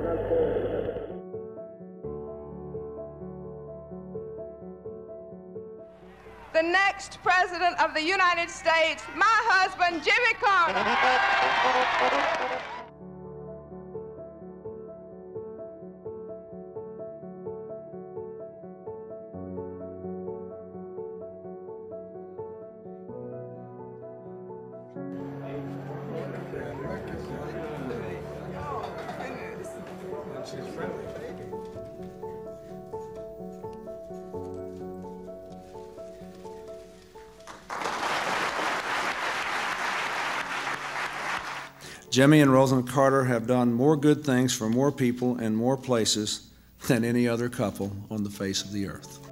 The next President of the United States, my husband, Jimmy Carter. Jimmy and Rosalynn Carter have done more good things for more people and more places than any other couple on the face of the earth.